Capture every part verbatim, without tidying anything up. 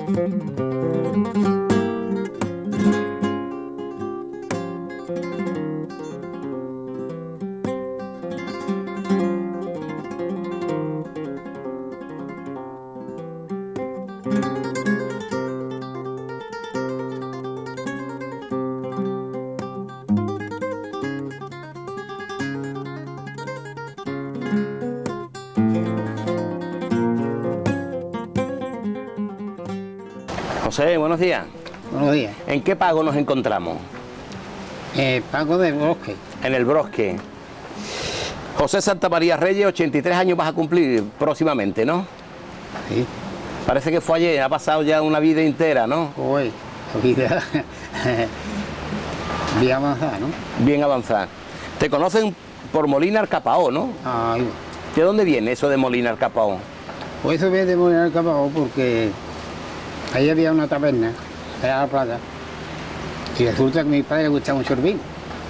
José, buenos días. Buenos días. ¿En qué pago nos encontramos? Eh, pago del Bosque. En el Bosque. José Santa María Reyes, ochenta y tres años vas a cumplir próximamente, ¿no? Sí. Parece que fue ayer, ha pasado ya una vida entera, ¿no? Hoy, la vida bien avanzada, ¿no? Bien avanzada. Te conocen por Molina Arcapaó, ¿no? Ahí va. ¿De dónde viene eso de Molina Arcapaó? Pues eso viene de Molina Arcapaó porque ahí había una taberna, era La Plata, y resulta que a mi padre le gustaba mucho el vino.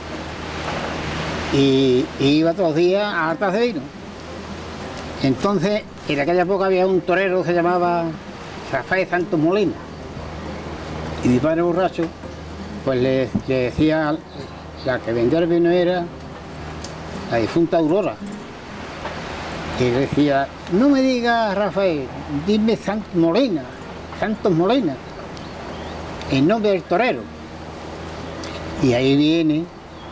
Y, y iba todos los días a hartas de vino. Entonces, en aquella época había un torero que se llamaba Rafael Santos Molina. Y mi padre borracho, pues le, le decía, la que vendía el vino era la difunta Aurora. Y le decía, no me digas Rafael, dime Santos Molina, Santos Molina, en nombre del torero. Y ahí viene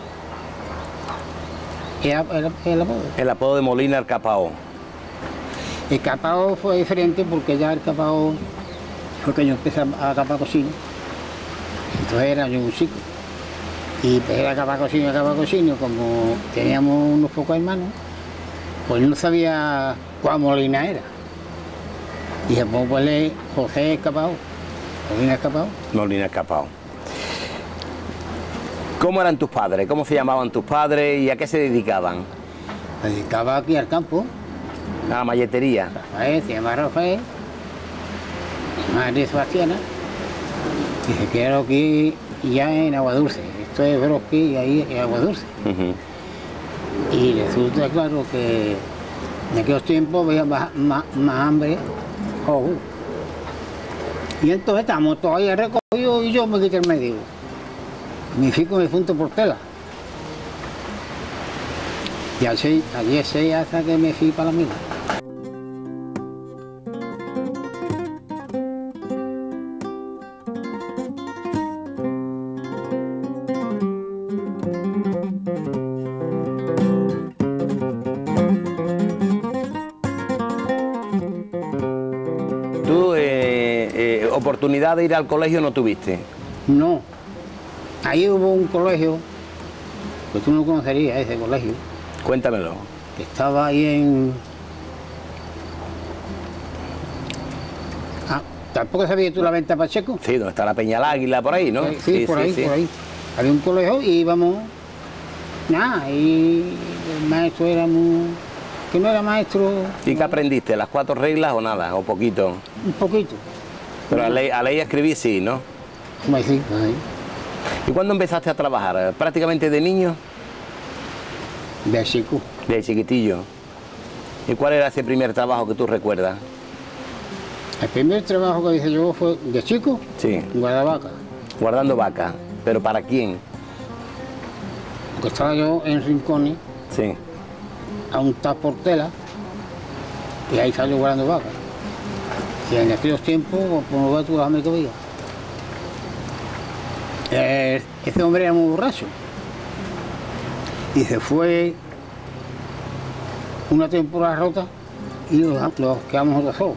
el, el, el apodo. El apodo de Molina Arcapaó. El capao fue diferente porque ya el capao fue que yo empecé a capar cocina. Entonces era yo un chico. Y empecé a capar cocina, a capar cocina, como teníamos unos pocos hermanos, pues no sabía cuál Molina era. Y después pues le José Escapao, Molina Escapao. Molina Arcapaó. ¿Cómo eran tus padres? ¿Cómo se llamaban tus padres y a qué se dedicaban? Me dedicaba aquí al campo. A la malletería. Rafael, se llama Rafael, mi madre Sebastiana, y se quedó aquí ya en Agua Dulce. Esto es Brosque y ahí en Agua Dulce. Uh-huh. Y resulta claro que en aquellos tiempos había más, más, más hambre. Oh. Y entonces estamos todavía recogidos y yo me quité el medio. Mi fico me junto por tela. Y así, allí así hasta que me fui para la mina. ¿Tú eh, eh, oportunidad de ir al colegio no tuviste? No. Ahí hubo un colegio, que tú no conocerías ese colegio, Cuéntamelo. que estaba ahí en... Ah, ¿tampoco sabías tú la venta Pacheco? Sí, donde está la Peña del Águila, por ahí, ¿no? Sí, sí, por ahí, por ahí. Había un colegio y íbamos... Nada, y el maestro era muy... que no era maestro... ¿Y qué aprendiste? ¿Las cuatro reglas o nada? ¿O poquito? Un poquito. Pero a ley, a ley escribir sí, ¿no? Pues sí, ahí. ¿Y cuándo empezaste a trabajar? ¿Prácticamente de niño? De chico. De chiquitillo. ¿Y cuál era ese primer trabajo que tú recuerdas? El primer trabajo que hice yo fue de chico, Sí. en Guardavaca. Guardando vacas. ¿Pero para quién? Porque estaba yo en Rincones, Sí. a un taportela, y ahí estaba yo guardando vacas. Y en aquellos tiempos, por no ver tú la que veía. Eh, ese hombre era muy borracho. Y se fue una temporada rota y nos, nos quedamos nosotros solos.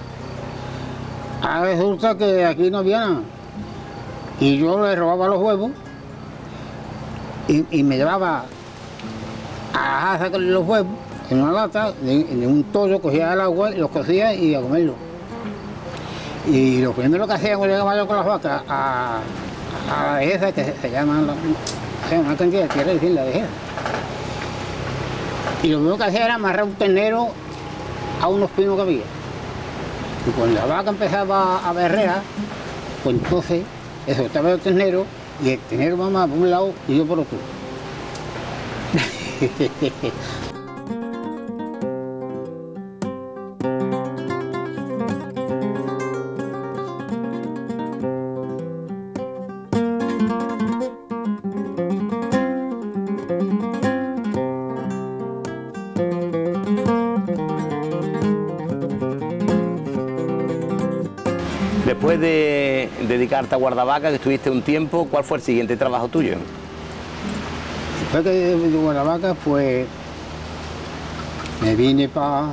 Ahora resulta que aquí no había nada. Y yo le robaba los huevos y, y me llevaba a sacarle los huevos en una lata, de, de un tollo, cogía el agua y los cocía y a comerlo. Y lo primero que hacía cuando llegaba yo con las vacas a, a la dehesa, que se, se llama la, o sea, una cantidad de tierra, decir la dehesa. Y lo primero que hacía era amarrar un ternero a unos pinos que había. Y cuando la vaca empezaba a berrear, pues entonces eso estaba el ternero y el ternero mamá por un lado y yo por otro. Después de dedicarte a guardavacas, que estuviste un tiempo, ¿cuál fue el siguiente trabajo tuyo? Después de, de guardavacas, pues me vine para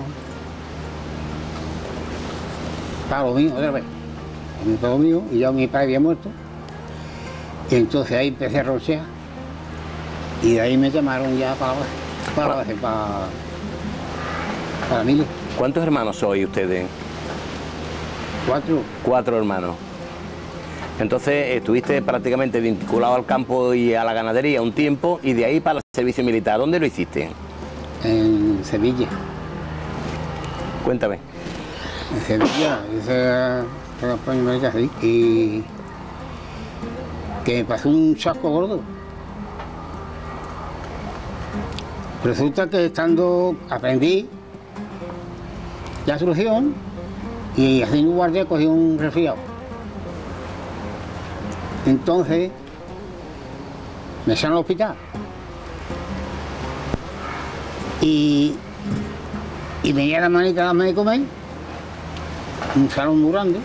para lo mío otra vez. Me vine para lo mío, y ya mi padre había muerto. Y entonces ahí empecé a rochear. Y de ahí me llamaron ya para para, para, para, para mí. ¿Cuántos hermanos sois ustedes? Cuatro. Cuatro hermanos. Entonces estuviste prácticamente vinculado al campo y a la ganadería un tiempo y de ahí para el servicio militar. ¿Dónde lo hiciste? En Sevilla. Cuéntame. En Sevilla, hice la campaña militar, sí, y que me pasó un chasco gordo. Resulta que estando, aprendí la solución y haciendo guardia cogí un resfriado. Entonces me echaron al hospital y, y me llega la manita a darme de comer, un salón muy grande,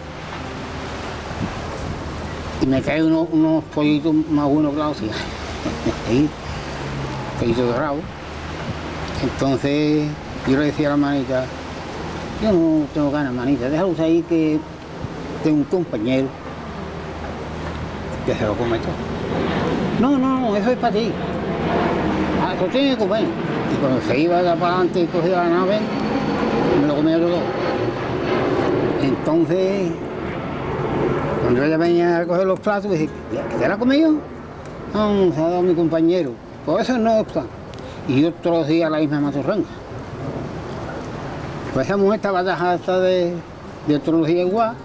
y me trae unos, unos pollitos más buenos que la hostia, ahí, pollitos dorados. Entonces yo le decía a la manita, yo no tengo ganas, manita, déjalo ahí que tengo un compañero que se lo come todo. No, no, no, eso es para ti. Ah, eso tiene que comer. Y cuando se iba de para adelante y cogía la nave, me lo comía todo. Entonces, cuando ella venía a coger los platos, dije, ¿qué te la ha comido? No, se ha dado mi compañero. Por eso no está. Y yo todos los días la misma maturranga. Pues esa mujer estaba hasta de, de todos los días igual.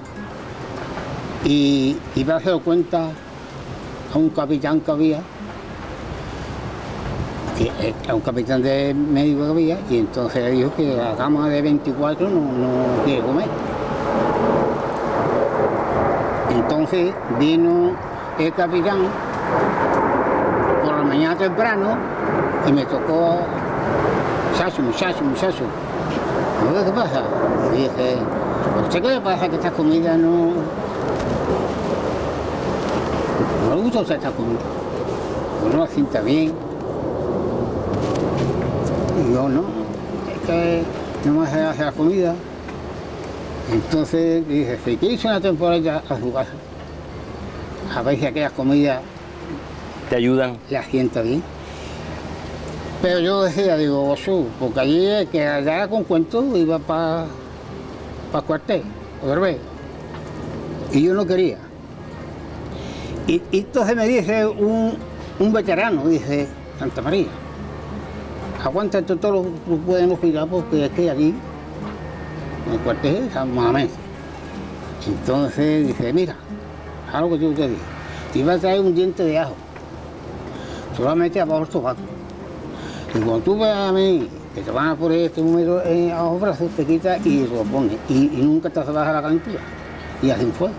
Y iba a hacer cuenta a un capitán que había, que, a un capitán de médico que había, y entonces le dijo que la cama de veinticuatro no, no quiere comer. Entonces vino el capitán por la mañana temprano y me tocó, muchacho, muchacho, muchacho, ¿qué pasa? Y dije, ¿a usted qué le pasa que esta comida no... no le gusta usted esta comida? Pues no la sienta bien. Y yo, no, es que no me hace hacer la comida. Entonces dije, si quiere irse una temporada a su casa, a ver si aquellas comidas ¿te ayudan? La sienta bien. Pero yo decía, digo, ocho, porque allí que allá con cuento iba para pa cuartel, otra vez. Y yo no quería. Y, y entonces me dice un, un veterano, dice, Santa María, aguanta esto todo lo que pueden hospital porque es que allí, en el cuartel, estamos malamente. Entonces dice, mira, haz lo que yo te digo, te iba a traer un diente de ajo, solamente abajo el sobaco. Y cuando tú veas a mí que te van a poner este número en, a los brazos, te quitas y te lo pones. Y, y nunca te baja la calentura. Y hacen fuego.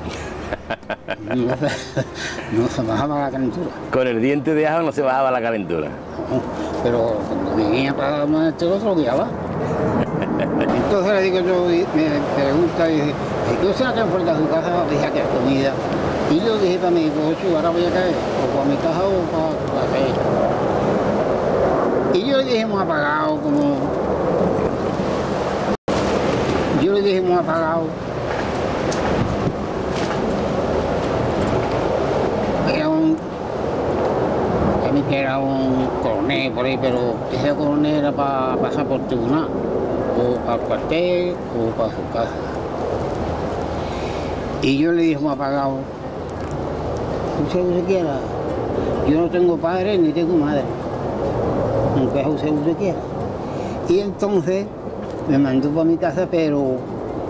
No se, no se bajaba la calentura. Con el diente de ajo no se bajaba la calentura. No, pero cuando me venía para darme este otro, lo guiaba. Entonces le digo yo, me pregunta, y dice, ¿qué usted no fuerte a su casa? Dije que es comida. Y yo dije para mí, pues ahora voy a caer, o para mi casa o para la calle. Y yo le dije, hemos apagado como... Yo le dije, hemos apagado... Era un... A mí que era un coronel por ahí, pero ese coronel era para pasar por tribunal, o para el cuartel, o para su casa. Y yo le dije, hemos apagado... Usted lo que quiera. Yo no tengo padre ni tengo madre. Aunque usted usted quiera. Y entonces me mandó para mi casa, pero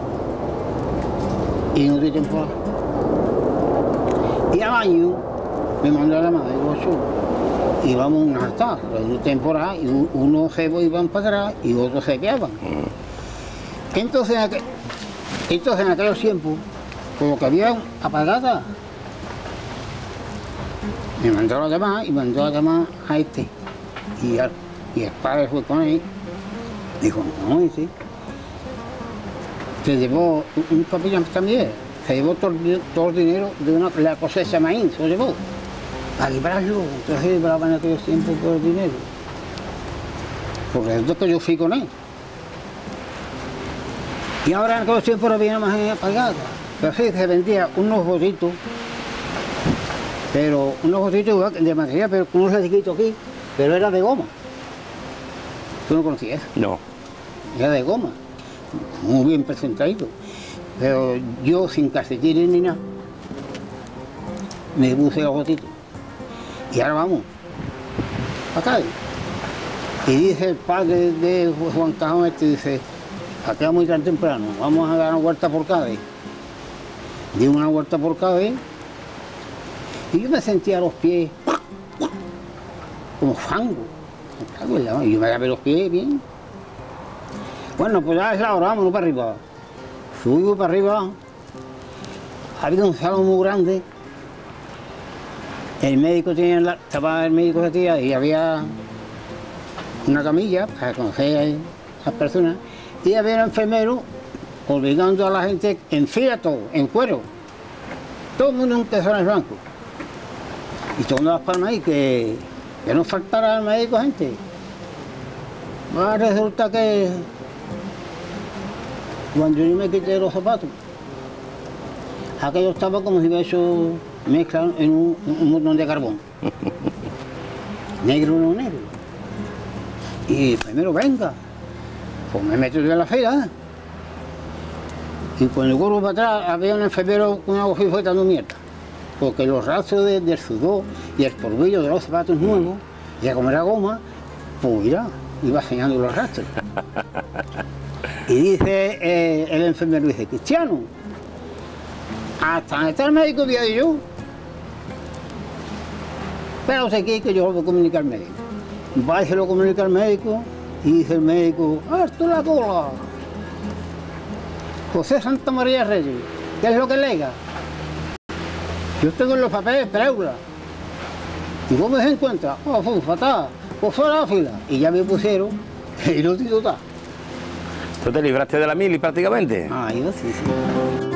y no de temporada. Y al año me mandó a la madre, y íbamos a un altar, de temporada, y unos se iban para atrás y otros se quedaban. Entonces, en aquel, entonces en aquellos tiempos, como que había apagada, me mandó a llamar y mandó a llamar a este. Y, al, y el padre fue con él, dijo, no, y sí. Se llevó un capitán también, se llevó todo, el- todo el dinero de una, la cosecha de maíz, se lo llevó. A librarlo, entonces libraban en aquellos tiempos todo el dinero. Por eso que yo fui con él. Y ahora en aquellos tiempos no había más apagada. Pero sí, se vendía unos botitos, pero unos botitos igual de material, pero con unos chiquitos aquí, pero era de goma. ¿Tú no conocías eso? No. Era de goma, muy bien presentadito. Pero yo sin calcetines ni nada, me puse los botitos. Y ahora vamos, a Cádiz. Y dice el padre de Juan Cajón, este dice, acá muy tan temprano, vamos a dar una vuelta por Cádiz. Di una vuelta por Cádiz y yo me sentía a los pies como fango. Y yo me lavé los pies bien. Bueno, pues ya es la hora, vámonos para arriba. Subí para arriba, había un salón muy grande. El médico tenía, la, estaba el médico de tía y había una camilla para conocer a las personas. Y había un enfermero obligando a la gente en fila todo, en cuero. Todo el mundo en calzones blancos. Y tomando las palmas ahí, que, que no faltara al médico gente. Ahora resulta que cuando yo me quité los zapatos, aquello estaba como si hubiera hecho mezcla en un, un montón de carbón. Negro no negro. Y primero, venga, pues me meto yo en la fila. Y cuando corro para atrás había un enfermero con una bofifeta dando mierda. Porque los rastros de, del sudor y el polvillo de los zapatos nuevos, ya como era goma, pues mira, iba enseñando los rastros. Y dice eh, el enfermero, dice, Cristiano, hasta donde está el médico voy a ir yo. Pero sé que yo lo voy a comunicar al médico. Va y se lo comunica al médico y dice el médico, ¡harto la cola! José Santa María Reyes, ¿qué es lo que lega? Yo tengo en los papeles Preula. ¿Y cómo se encuentra? Oh, fue fatal, pues fue a la fila. Y ya me pusieron el último tal. ¿Tú te libraste de la mili prácticamente? Ah, yo sí, sí.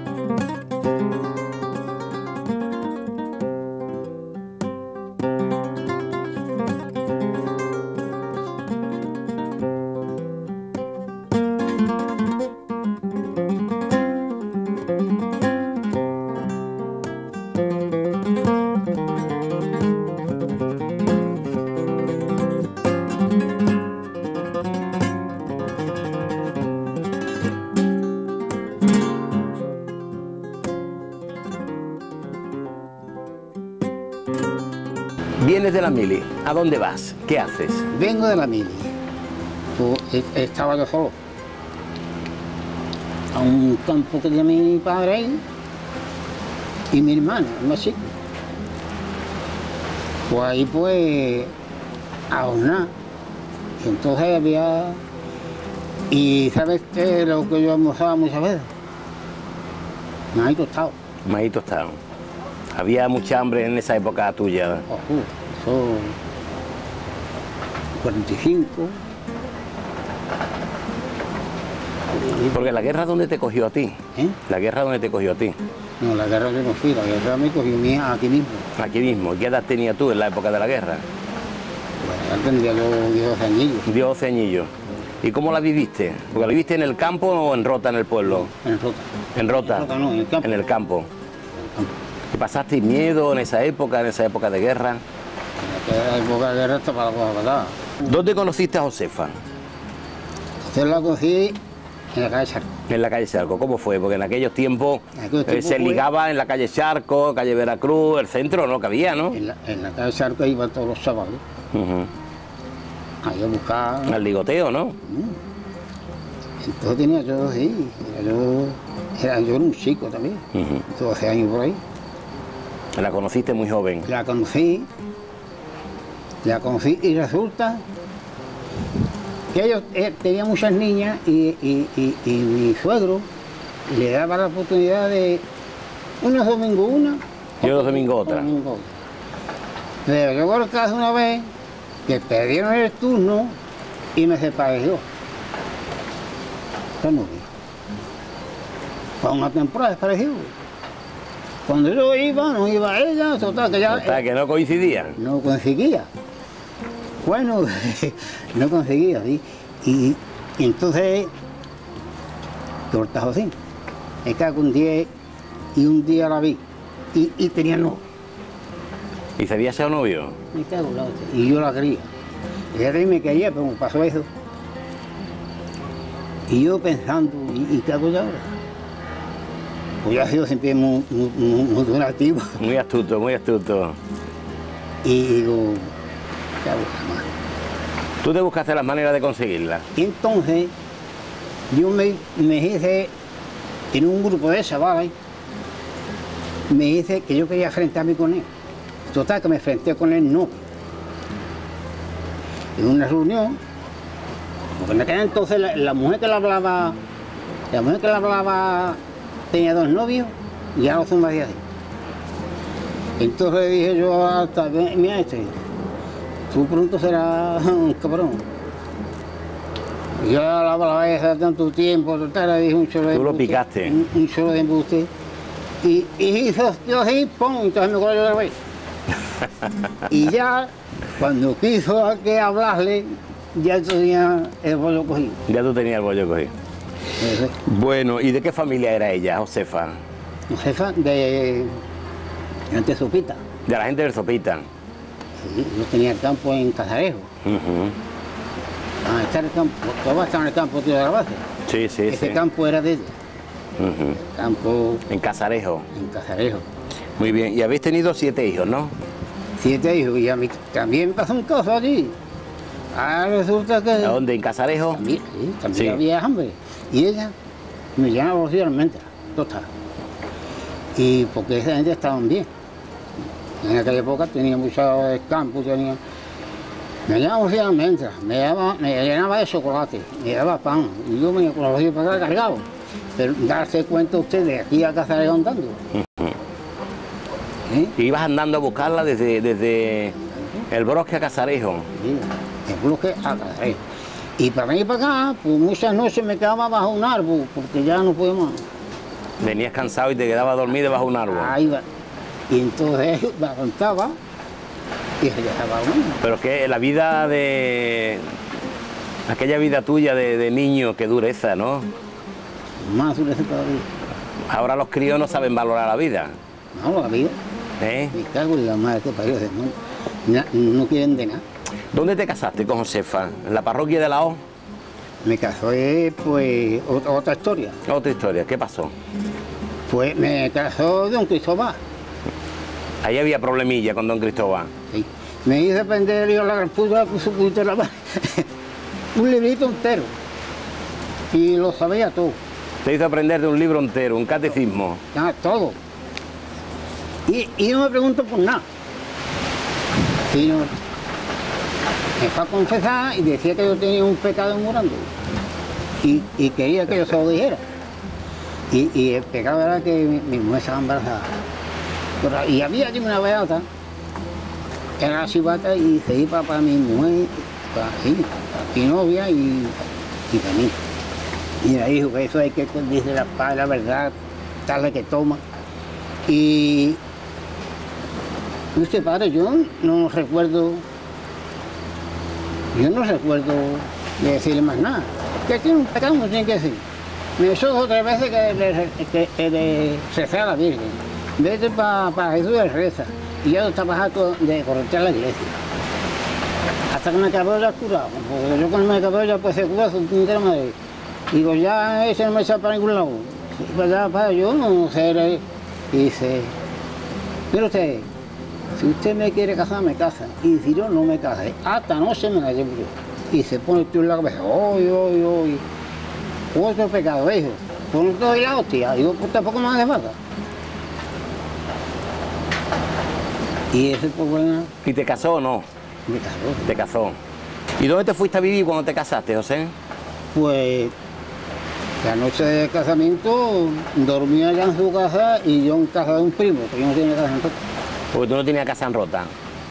Vienes de la mili, ¿a dónde vas? ¿Qué haces? Vengo de la mili. Pues, e- estaba yo solo. A un campo que tenía mi padre ahí y mi hermano, el más chico. Pues ahí pues a hornar. Y entonces había. Y sabes qué es lo que yo almorzaba muchas veces. Maíz tostado. Maíz tostado. Había mucha hambre en esa época tuya. Ojo, eso. cuarenta y cinco. Porque la guerra, ¿dónde te cogió a ti? ¿Eh? La guerra, ¿dónde te cogió a ti? No, la guerra yo no fui, la guerra me cogió mi hija aquí mismo. Aquí mismo. ¿Qué edad tenías tú en la época de la guerra? Bueno, ya tendría yo diez añillos. Dio doce añillos. ¿Y cómo la viviste? ¿Porque la viviste en el campo o en Rota, en el pueblo? En Rota. En Rota. En Rota no, en el campo. En el campo. En el campo. ¿Y pasaste miedo en esa época, en esa época de guerra? En aquella época de guerra estaba la cosa patada. ¿Dónde conociste a Josefa? Usted la conocí en la calle Charco. En la calle Charco. ¿Cómo fue? Porque en aquellos tiempos En aquellos eh, tiempos se fue- ligaba en la calle Charco, calle Veracruz, el centro, ¿no? Que había, ¿no? En la, en la calle Charco iban todos los sábados Ujú. ahí a buscar. Al ligoteo, ¿no? Entonces tenía yo, sí, era yo, era yo era un chico también, Ujú. doce años por ahí. La conociste muy joven. La conocí, la conocí y resulta que ellos eh, tenían muchas niñas y, y- y- y mi suegro le daba la oportunidad de unos domingos una. Y otros domingos otra. otros domingos otra. Pero yo por el caso una vez que perdieron el turno y me separé yo. Esta novia. Para una temporada desparecido. Cuando yo iba, no iba ella, total, que ya... Total, que no coincidían. No conseguía. Bueno, no conseguía, ¿sí? Y, y entonces, cortajo así. Me cago un día y un día la vi. Y, y tenía no. ¿Y se había echado novio? Me cago en la hostia. Y yo la quería. Ella también me quería, pero me pasó eso. Y yo pensando, ¿y, y qué hago yo ahora? Pues yo he sido siempre muy, muy, muy, muy donativo. Muy astuto, muy astuto. Y digo, ¿qué hago jamás? ¿Tú te buscaste las maneras de conseguirla? Y entonces, yo me, me hice, en un grupo de chavales, me dice que yo quería enfrentarme con él. Total, que me enfrenté con él, no. En una reunión, porque en aquel entonces la, la mujer que le hablaba, la mujer que le hablaba tenía dos novios y ya no son más de así. Entonces le dije yo hasta, mira este, tú pronto serás un cabrón. Yo la hablaba hace tanto tiempo, total, le dije un solo de Tú lo embuste, picaste. Un, un solo de embuste. Y, y hizo yo así, pum, entonces me acuerdo otra vez. Y ya, cuando quiso a que hablarle, ya tenía el bollo cogido. Ya tú tenías el bollo cogido. Entonces, Bueno, ¿y de qué familia era ella, Josefa? jefa de antes Sopita. De la gente del Sopita. Sí, yo tenía el campo en Casarejo. Ujú. Ah, está el campo, todavía está en el campo tío de la base. Sí, sí, Ese sí. campo era de ella. Ujú. El campo En Casarejo. en Casarejo. Muy bien. Y habéis tenido siete hijos, ¿no? Siete hijos, y a mí también me pasó un caso allí. Ahora resulta que... ¿A dónde? ¿En Casarejo? También, sí, también Sí. había hambre. Y ella me llamaba por almendras, total. Y porque esa gente estaban bien. En aquella época tenía muchos campos, tenía... Me llamaba por almendras, me, daba- me llenaba de chocolate, me daba pan. Y yo me con los ojos para acá cargado. Pero darse cuenta usted de aquí a Casarejo andando. ¿Eh? Y ibas andando a buscarla desde, desde el Bosque a Casarejo. Sí, el bloque a Casarejo. Y para venir para acá, pues muchas noches me quedaba bajo un árbol, porque ya no podía más. Venías cansado y te quedabas dormido bajo un árbol. Ahí va. Y entonces me levantaba y se dejaba uno. Pero es que la vida de... Aquella vida tuya de, de niño, qué dureza, ¿no? Más dureza todavía. Ahora los críos no saben valorar la vida. No, la vida. ¿Eh? Me cago en la madre que parió. No, na- no quieren de nada. ¿Dónde te casaste con Josefa? ¿En la parroquia de la O? Me casé, pues, otra, otra historia. Otra historia, ¿qué pasó? Pues me casó don Cristóbal. Ahí había problemilla con don Cristóbal. Sí. Me hice aprender yo la gran puta, su puta la madre. Un librito entero. Y lo sabía todo. Te hizo aprender de un libro entero, un catecismo. Ya, todo. Y, y no me pregunto por nada. Sino me fue a confesar y decía que yo tenía un pecado muy grande. Y, y quería que yo se lo dijera. Y, y el pecado era que mi, mi mujer estaba embarazada. Pero- y había allí una beata, que era la chivata, y se iba para mi mujer, para, sí, para mi novia y, y para mí. Y me dijo que eso hay que dice la paz, la verdad, tal la que toma. Y usted padre, yo no recuerdo, yo no recuerdo de decirle más nada. Que tiene un pecado, no tiene que decir. Me hizo dos o tres veces que le, que, que le recé a la Virgen. Vete para pa Jesús y reza. Y yo estaba harto de corretear la iglesia. Hasta que me acabó ya curado. Porque yo cuando me acabó ya pues se curó su puntera madre. Digo, ya ese no me echa para ningún lado. Sí, pues ya, padre, yo no sé. Y dice, mire usted, si usted me quiere casar, me casa. Y si yo no me casa, hasta no se me la llevo yo. Y se pone usted en la cabeza, oy, oy, oy. Otro pecado, hijo. Por no doy la hostia. Digo, pues tampoco me hace falta. Y ese problema ¿Y te casó o no? me casó. Te casó. ¿Y dónde te fuiste a vivir cuando te casaste, José? Pues la noche de casamiento dormía allá en su casa y yo en casa de un primo, que yo no tenía casa en todo. Porque tú no tenías casa en Rota.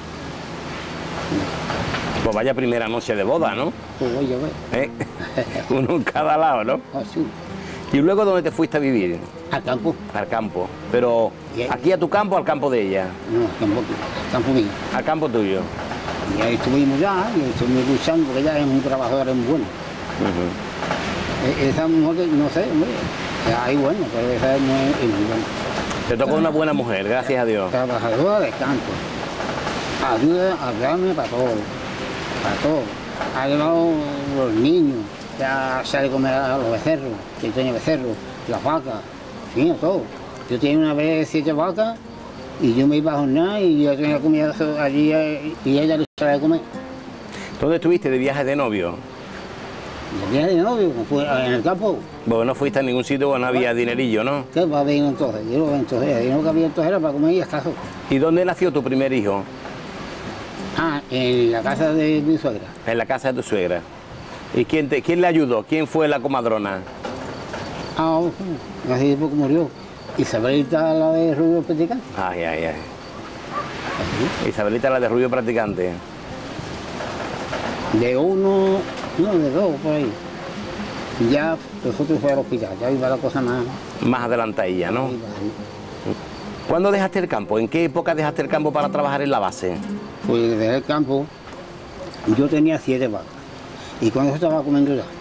Pues vaya primera noche de boda, ¿no? Pues voy a ver. ¿Eh? Uno en cada lado, ¿no? Así. ¿Y luego dónde te fuiste a vivir? Al campo. Al campo. Pero, ¿aquí a tu campo o al campo de ella? No, al campo, al campo mío. Al campo tuyo. Y ahí estuvimos ya, y estuvimos luchando, porque ella es un trabajador muy bueno. Uh-huh. Esa mujer, no sé, hombre, ahí bueno, pero esa es muy, es muy buena. Te tocó una buena mujer, gracias a Dios. Trabajadora de campo. Ayuda a darme para todo, para todo. Ha llevado los niños, ya sale a comer a los becerros, que tenía becerros, las vacas, en fin, todo. Yo tenía una vez siete vacas y yo me iba a jornar y yo tenía comida allí y ella le sale a comer. ¿Dónde estuviste de viaje de novio? De viaje de novio, fue en el campo. Bueno, no fuiste a ningún sitio porque no había dinerillo, ¿no? ¿Qué va a venir entonces? Yo no entonces, yo no cabía entonces era para comer y escaso. ¿Y dónde nació tu primer hijo? Ah, en la casa de mi suegra. En la casa de tu suegra. ¿Y quién, te, quién le ayudó? ¿Quién fue la comadrona? Ah, hace tiempo que murió. Isabelita, la de Rubio Practicante. Ay, ay, ay. ¿Sí? Isabelita, la de Rubio Practicante. De uno, no, de dos, por ahí. Ya nosotros fue al hospital, ya iba la cosa más... Más adelantadilla, ¿no? ¿Cuándo dejaste el campo? ¿En qué época dejaste el campo para trabajar en la base? Pues desde el campo, yo tenía siete vacas. Y cuando yo estaba comiendo ya.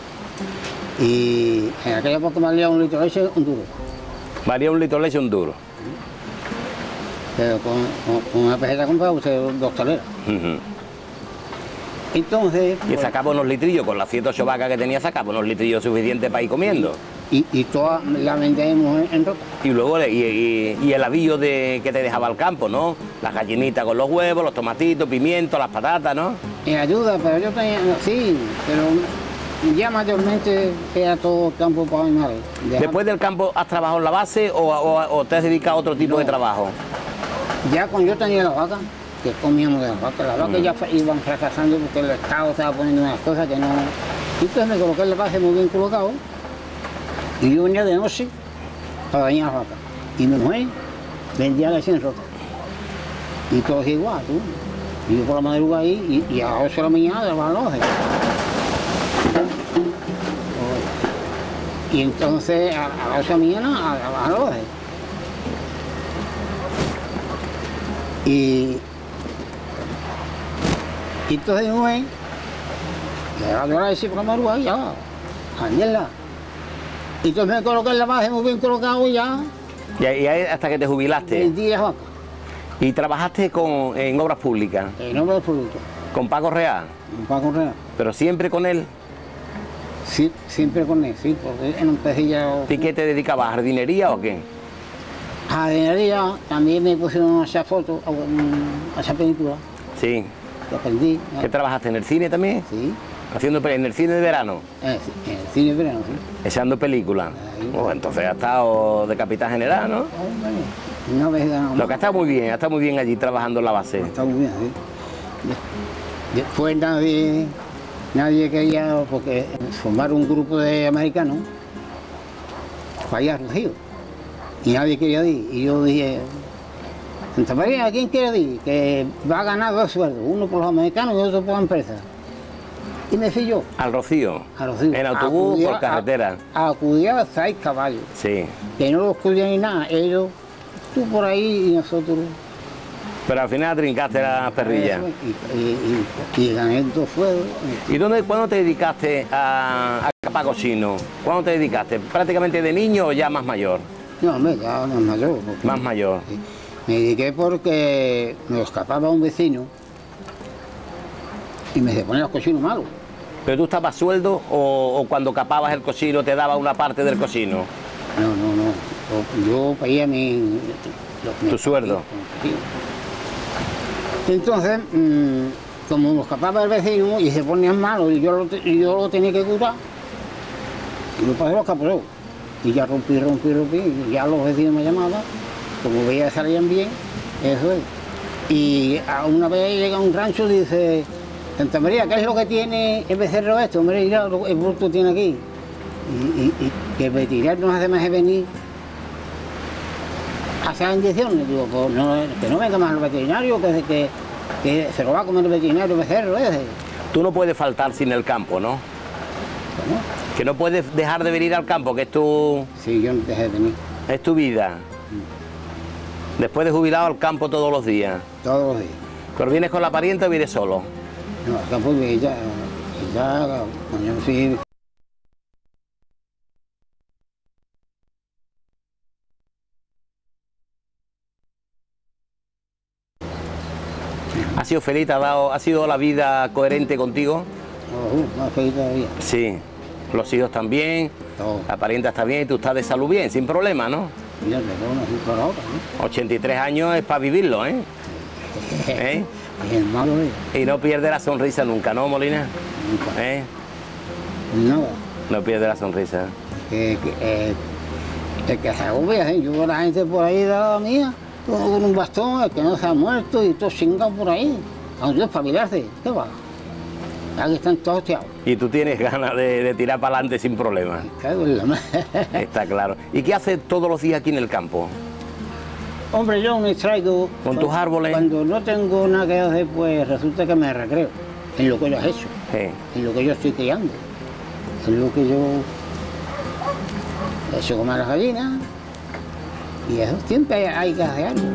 Y en aquella época me valía un litro de leche, un duro. Valía un litro de leche, un duro. Pero con, con, con una peseta compraba usted dos taleras. Uh-huh. Entonces... Y sacaba unos litrillos, con las siete o ocho vacas que tenía, sacaba unos litrillos suficientes para ir comiendo. Y, y toda la vendemos en, en ropa. Y luego y, y, y el avillo de, que te dejaba el campo, ¿no? Las gallinitas con los huevos, los tomatitos, pimientos, las patatas, ¿no? En ayuda, pero yo tenía... Sí, pero ya mayormente era todo campo para animales. Dejaba... ¿Después del campo has trabajado en la base o, o, o te has dedicado a otro tipo no. de trabajo? Ya cuando yo tenía las vacas, que comíamos de las vacas, las vacas mm. ya iban fracasando porque el Estado estaba poniendo unas cosas que no... Entonces me coloqué en la base muy bien colocado y yo venía de noche para bañar las vacas. Y mi mujer vendía leche en rota. Y todos igual, tú. Y yo por la madrugada ahí y, y a las ocho de la mañana de las doce. Y entonces a, a las ocho de la mañana a, a las doce. Y, y entonces mi mujer le daba la leche por la madrugada y ya, a venderla. Y entonces me coloqué en la base muy bien colocado y ya. Y ahí hasta que te jubilaste. Vendí las vacas. ¿Y trabajaste con, en obras públicas? En obras públicas. ¿Con Paco Real? Con Paco Real. ¿Pero siempre con él? Sí, siempre con él, sí, porque en un pejillo... ¿Y qué te dedicabas? ¿A jardinería o qué? A jardinería también me pusieron a hacer fotos, a hacer películas. Sí. Que aprendí. ¿No? ¿Qué trabajaste en el cine también? Sí. ¿Haciendo en el cine de verano? Eh, sí, en el cine de verano, sí. Echando películas. Oh, entonces ha estado de capitán general, ¿no? Oh, una vez ganamos. Lo que está muy bien, está muy bien allí trabajando en la base. Está muy bien, sí. Después nadie, nadie quería, porque formaron un grupo de americanos para allá a Rocío. Y nadie quería ir. Y yo dije, Santa María, ¿quién quiere ir? Que va a ganar dos sueldos, uno por los americanos y otro por la empresa. Y me fui yo. ¿Al Rocío? Al Rocío. ¿En autobús acudía, por carretera? A, acudía a seis caballos. Sí. Que no los cuidan ni nada. Ellos, tú por ahí y nosotros. Pero al final trincaste las perrillas. Y, y, y, y gané dos sueldos. ¿Y dónde, cuándo te dedicaste a, a capar cochino? ¿Cuándo te dedicaste? ¿Prácticamente de niño o ya más mayor? No, hombre, ya más mayor. Porque, más mayor. Sí. Me dediqué porque me escapaba un vecino y me se ponía los cochinos malos. ¿Pero tú estabas sueldo o, o cuando capabas el cochino te daba una parte del cochino? No, no, no. Yo, yo pedía mi... Lo, ¿Tu mi, sueldo? Mi, entonces, mmm, como me escapaba el vecino y se ponían malos y yo lo, y yo lo tenía que curar, y me pasé los caporeos. Y ya rompí, rompí, rompí, y ya los vecinos me llamaban, como veía que salían bien, eso es. Y a una vez llega a un rancho y dice, Santa María, ¿qué es lo que tiene el becerro esto? Hombre, mira, el bulto tiene aquí. Y, y, y que el veterinario nos hace más de venir a hacer inyecciones. Digo, pues no, que no venga más el veterinario, que, que, que se lo va a comer el veterinario el becerro ese. Tú no puedes faltar sin el campo, ¿no? ¿Cómo? Que no puedes dejar de venir al campo, que es tu, Sí, yo no dejé de venir. es tu vida. Después de jubilado al campo todos los días. Todos los días. ¿Pero vienes con la parienta o vienes solo? No, al campo y ya, y ya, coño, sí. ¿Has sido feliz? ¿Te ha dado, ha sido la vida coherente contigo? Oh, más feliz todavía. Sí. Los hijos también, Todo. la parienta está bien y tú estás de salud bien, sin problema, ¿no? Mira, le doy una cinco a la otra, ¿no? ochenta y tres años es para vivirlo, ¿eh? ¿Eh? Y el malo es, Y no pierde la sonrisa nunca, ¿no, Molina? nunca. ¿Eh? Nada. No pierde la sonrisa. Que, que, eh, el que se agobia, ¿eh? Yo veo a la gente por ahí de la mía, todo con un bastón, el que no se ha muerto y todo chingado por ahí. Aunque es espabilarse, ¿qué va? Aquí están todos hostiados. Y tú tienes ganas de, de tirar para adelante sin problema. Cago en la madre. Está claro. ¿Y qué haces todos los días aquí en el campo? Hombre, yo me traigo... ¿Con tus árboles? Cuando no tengo nada que hacer, pues resulta que me recreo en lo que yo he hecho, Sí. en lo que yo estoy criando, en lo que yo he hecho comer a las gallinas, y eso siempre hay, hay que hacer algo.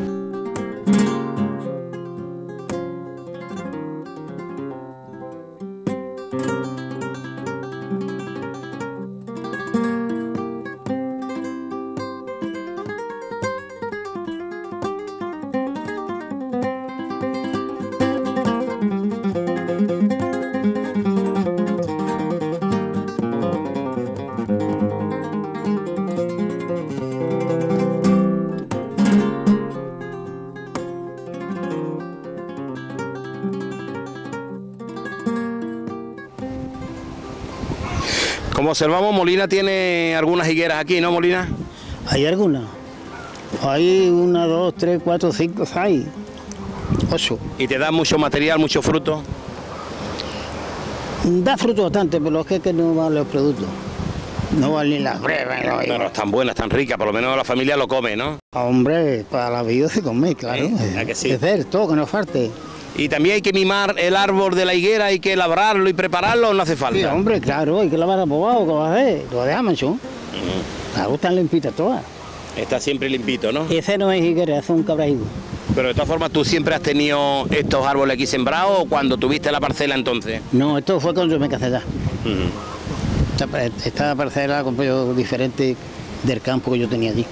Como observamos, Molina tiene algunas higueras aquí, ¿no, Molina? ¿Hay alguna? Hay una, dos, tres, cuatro, cinco, seis, ocho. ¿Y te da mucho material, mucho fruto? Da fruto bastante, pero es que, que no valen los productos. No valen las brevas. No, No, no, están buenas, están ricas, por lo menos la familia lo come, ¿no? Hombre, para la vida se come, claro. ¿Eh? ¿A que sí? Es hacer todo, que no falte. Y también hay que mimar el árbol de la higuera, hay que labrarlo y prepararlo, ¿o no hace falta? Sí, hombre, claro, hay que lavar abogado, ¿qué vas a hacer? Lo dejamos, ¿no? Me gustan limpitas todas. Está siempre limpito, ¿no? Ese no es higuera, es un cabrahigo. Pero de todas formas, ¿tú siempre has tenido estos árboles aquí sembrados o cuando tuviste la parcela entonces? No, esto fue cuando yo me casé ya. Esta, esta parcela la compré yo diferente del campo que yo tenía allí.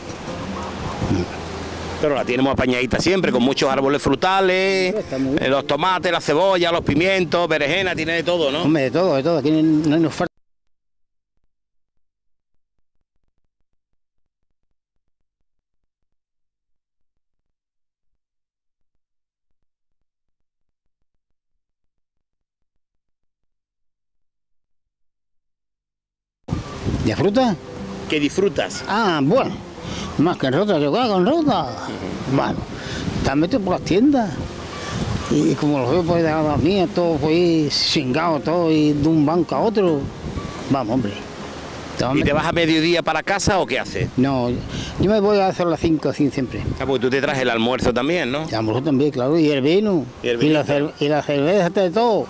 Pero la tenemos apañadita siempre, con muchos árboles frutales, Está muy bien. eh, los tomates, la cebolla, los pimientos, berenjena, tiene de todo, ¿no? Hombre, de todo, de todo, aquí no, no nos falta. ¿De fruta? ¿Qué disfrutas? Ah, bueno, más que rota, yo con rota. Bueno, está metido por las tiendas. Y como los veo por ahí de las mías, todo pues chingado, todo, y de un banco a otro. Vamos, hombre. ¿Y te vas a mediodía para casa o qué haces? No, yo me voy a hacer las cinco así siempre. Ah, porque tú te traes el almuerzo también, ¿no? Y a lo mejor también, claro, y el vino, Y el y, la, vinito. cer- y la cerveza, de todo.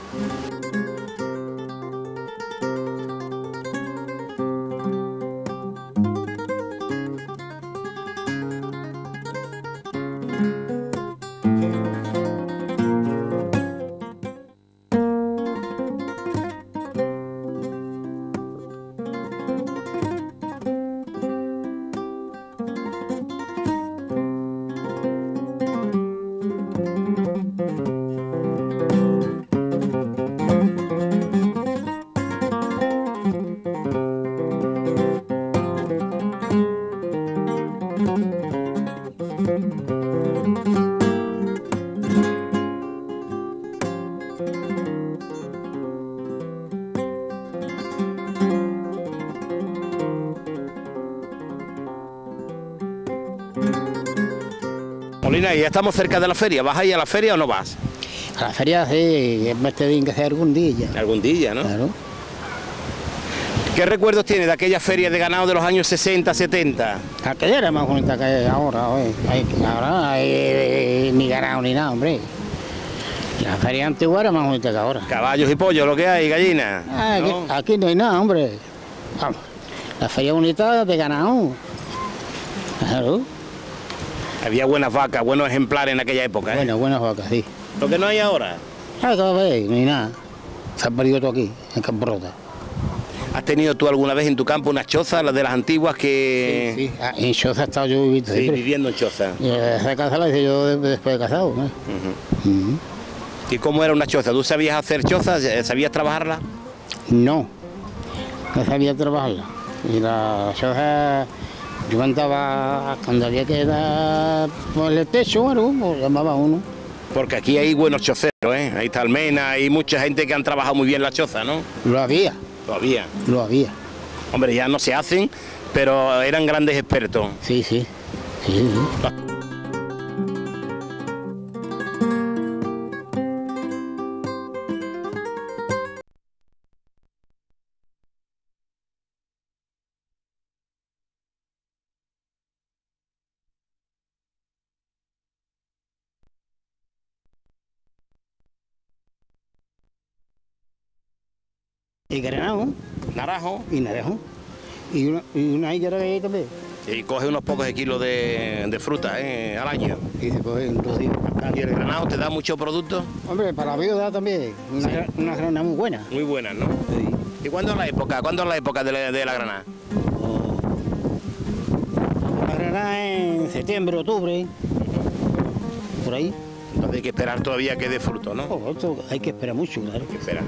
Molina, y ya estamos cerca de la feria. ¿Vas a ir a la feria o no vas? A la feria sí, me tienen que hacer algún día ya. Algún día, ¿no? Claro. ¿Qué recuerdos tienes de aquella feria de ganado de los años sesenta, setenta? Aquella era más bonita que ahora, hoy. Hay- Ahora no hay eh, ni ganado ni nada, hombre. La feria antigua era más bonita que ahora. Caballos y pollos, lo que hay, gallinas. Ah, aquí, ¿no? aquí no hay nada, hombre. Vamos, la feria bonita de ganado. Claro. Había buenas vacas, buenos ejemplares en aquella época, ¿eh? Bueno, buenas vacas, sí. Lo que no hay ahora. Ah, cada vez, no hay nada. Se han perdido todo aquí, en Campo Rota. ¿Has tenido tú alguna vez en tu campo unas chozas, las de las antiguas que...? Sí, sí. Ah, en Choza he estado yo viviendo Sí, siempre. viviendo en choza. Y esa casa la hice yo de- después de casado, ¿no? Ujú. Ujú. ¿Y cómo era una choza? ¿Tú sabías hacer chozas? ¿Sabías trabajarla? No, no sabía trabajarla. Y la choza, yo andaba, cuando había que dar por el techo o algo, pues llamaba a uno. Porque aquí hay buenos choceros, ¿eh? Ahí está Almena, hay mucha gente que han trabajado muy bien la choza, ¿no? Lo había, Todavía. lo había. Hombre, ya no se hacen, pero eran grandes expertos. Sí, sí. Sí, sí. Y granado, Naranjo. y naranjo. Y una, y una higuera que hay también. Y coge unos pocos de kilos de, de fruta, ¿eh? Al año. Y se coge un trocito. ¿Y el granado te da mucho producto? Hombre, para la viuda también, una, gra- una granada muy buena. Muy buenas, ¿no? Sí. ¿Y cuándo es la época? ¿Cuándo es la época de la, de la granada? La granada en septiembre, octubre, por ahí. Entonces hay que esperar todavía que dé fruto, ¿no? Oh, esto hay que esperar mucho, claro. Hay que esperar.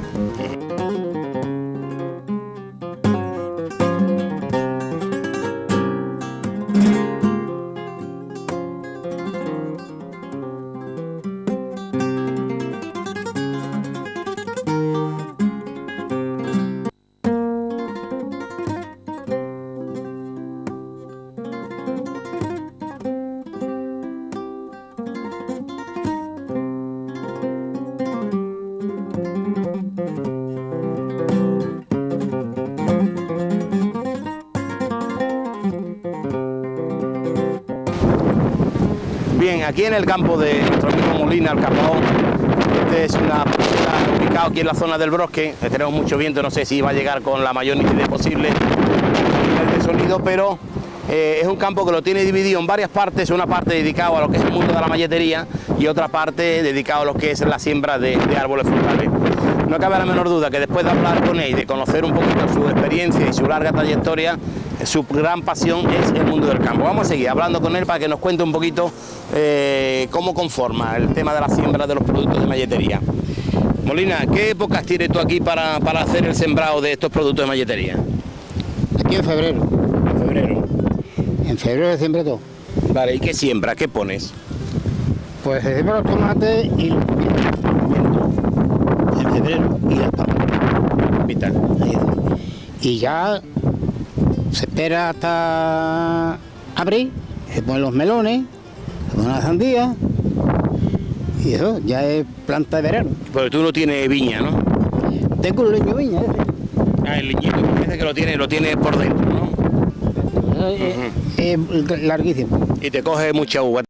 Bien, aquí en el campo de nuestro amigo Molina, el Capón, este es una parcela ubicada aquí en la zona del Brosque. Tenemos mucho viento, no sé si va a llegar con la mayor nitidez posible el de sonido, pero eh, es un campo que lo tiene dividido en varias partes, una parte dedicada a lo que es el mundo de la malletería y otra parte dedicada a lo que es la siembra de, de árboles frutales. No cabe la menor duda que después de hablar con él y de conocer un poquito su experiencia y su larga trayectoria, su gran pasión es el mundo del campo. Vamos a seguir hablando con él para que nos cuente un poquito eh, cómo conforma el tema de la siembra de los productos de malletería. Molina, ¿qué épocas tienes tú aquí para, para hacer el sembrado de estos productos de malletería? Aquí en febrero. En febrero. En febrero se siembra todo. Vale, ¿y qué siembra? ¿Qué pones? Pues se siembra los tomates y los pimientos. En febrero. Y las papas. Vital. Ahí está. Y ya se espera hasta abril, se ponen los melones, se ponen las sandías. Y eso, ya es planta de verano. Pero tú no tienes viña, ¿no? Tengo un leño viña, ese. Ah, el leñito parece que lo tiene, lo tiene por dentro, ¿no? Es, es- es larguísimo. Y te coge mucha uva.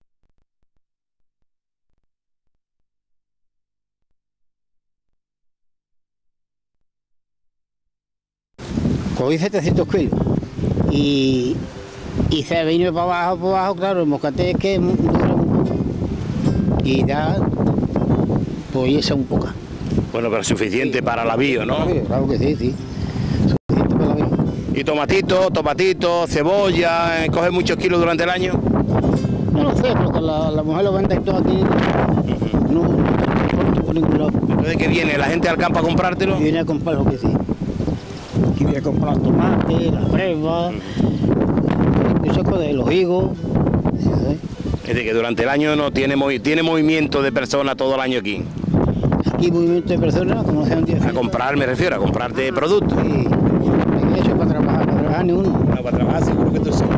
Cogí setecientos kilos. Y, y se vino para abajo, para abajo, claro, el moscate es que mu- dura muy poco. Y ya, pues esa un poco. Bueno, pero suficiente para la bio, ¿no? Claro que sí, sí. Suficiente para la vida. Y tomatito, tomatito, cebolla, eh, coge muchos kilos durante el año. No lo sé, porque la, la mujer lo vende todo aquí. No, no por ningún lado. Entonces, ¿qué viene? ¿La gente al campo a comprártelo? Y viene a comprar lo que sí. Y viene a comprar los tomates, las brevas, muchas cosas, los higos. ¿sabes? Es decir, que durante el año no tiene, movi- tiene movimiento de personas todo el año aquí. Aquí hay movimiento de personas, como sean diez. A comprar, me refiero, a comprarte productos. Sí, hay hecho para trabajar, para trabajar ni uno. No, para trabajar seguro que tú sí.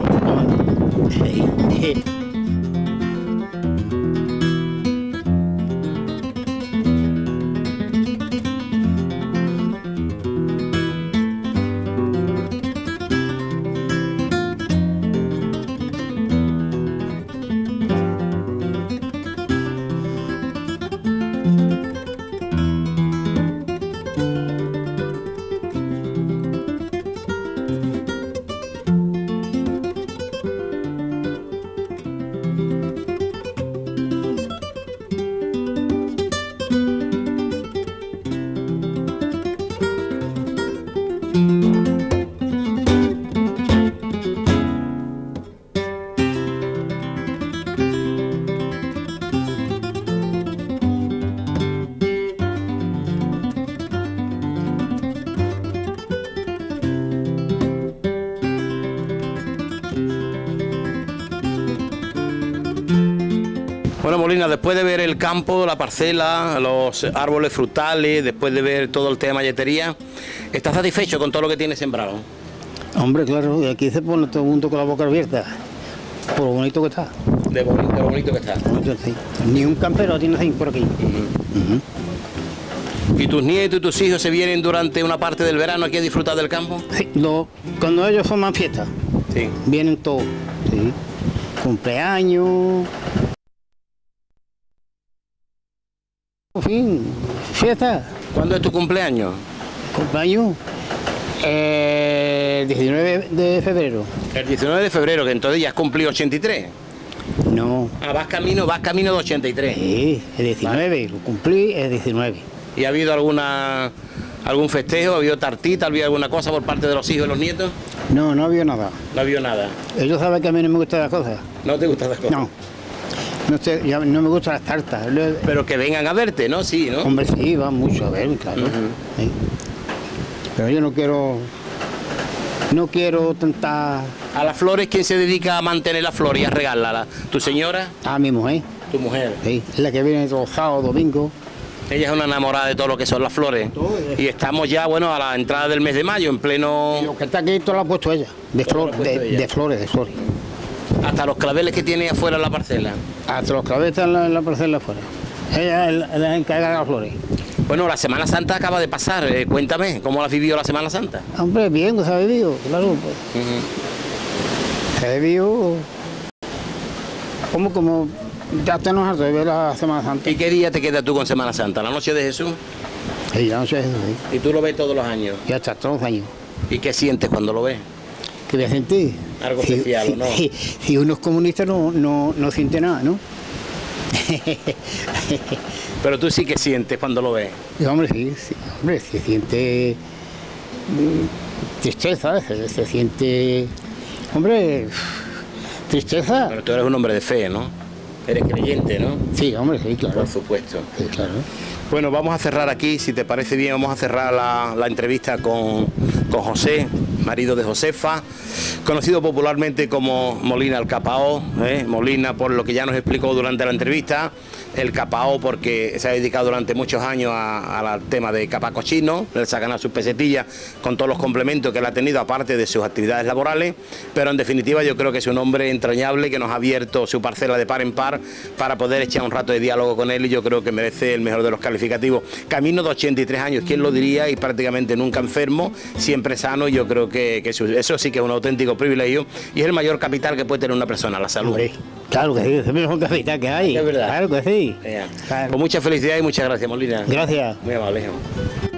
Bueno, Molina, después de ver el campo, la parcela, los árboles frutales, después de ver todo el tema de malletería, ¿estás satisfecho con todo lo que tienes sembrado? Hombre, claro, y aquí se pone todo el mundo con la boca abierta, por lo bonito que está. De, boni de lo bonito que está. Sí. Ni un campero tiene así por aquí. Uh-huh. Uh-huh. ¿Y tus nietos y tus hijos se vienen durante una parte del verano aquí a disfrutar del campo? Sí, lo, cuando ellos forman fiesta, sí. Vienen todos. Sí. Cumpleaños. En fin, fiesta. ¿Cuándo es tu cumpleaños? Cumpleaños. Eh, diecinueve de febrero. El diecinueve de febrero, que entonces ya has cumplido ochenta y tres. No. Ah, vas camino, vas camino de ochenta y tres. Sí, el diecinueve, vale. Lo cumplí el diecinueve. ¿Y ha habido alguna algún festejo? ¿Ha habido tartita? ¿Ha habido alguna cosa por parte de los hijos y los nietos? No, no ha habido nada. No ha habido nada. Ellos saben que a mí no me gustan las cosas. ¿No te gustan las cosas? No. No, sé, ya no me gustan las tartas. Pero que vengan a verte, ¿no? Sí, ¿no? Hombre, sí, van mucho a ver, claro. Uh-huh. Sí. Pero yo no quiero, no quiero tanta... ¿A las flores quién se dedica a mantener las flores y a regalarlas? ¿Tu señora? A mi mujer. ¿Tu mujer? Sí, es la que viene todos los sábados, domingos. Ella es una enamorada de todo lo que son las flores. Todo, y estamos ya, bueno, a la entrada del mes de mayo, en pleno... Y lo que está aquí, todo lo ha puesto ella. De, flor, de, ella. de flores, de flores. ¿Hasta los claveles que tiene afuera en la parcela? Hasta los claveles están en la, en la parcela afuera. Ella es la, la encargada de las flores. Bueno, la Semana Santa acaba de pasar, eh, cuéntame, ¿cómo la has vivido la Semana Santa? Hombre, bien, se ha vivido, claro. Pues. Uh-huh. Se ha vivido como, como, ya tenemos harto de ver la Semana Santa. ¿Y qué día te quedas tú con Semana Santa? ¿La noche de Jesús? Sí, la noche de Jesús, sí. ¿Y tú lo ves todos los años? Ya está, todos los años. ¿Y qué sientes cuando lo ves? ¿Qué voy a sentir? Algo si, especial, si, ¿no? Si, si uno es comunista no, no, no siente nada, ¿no? Pero tú sí que sientes cuando lo ves. Sí, hombre, sí, sí, hombre, se siente mm, tristeza, se, se siente, hombre, tristeza. Pero tú eres un hombre de fe, ¿no? Eres creyente, ¿no? Sí, hombre, sí, claro. Por supuesto. Sí, claro. Bueno, vamos a cerrar aquí, si te parece bien, vamos a cerrar la, la entrevista con, con José, marido de Josefa, conocido popularmente como Molina el Capao, ¿eh? Molina por lo que ya nos explicó durante la entrevista, el Capao porque se ha dedicado durante muchos años al tema de capaco chino, él se ha ganado sus pesetillas con todos los complementos que él ha tenido aparte de sus actividades laborales, pero en definitiva yo creo que es un hombre entrañable que nos ha abierto su parcela de par en par para poder echar un rato de diálogo con él y yo creo que merece el mejor de los calificativos. Camino de ochenta y tres años, ¿quién lo diría? Y prácticamente nunca enfermo, siempre sano y yo creo que, que eso sí que es un auténtico privilegio y es el mayor capital que puede tener una persona, la salud. Hombre, claro que sí, es el mejor capital que hay. Es verdad. Claro que sí. Claro. Pues mucha felicidad y muchas gracias, Molina. Gracias. Muy amable, hijo.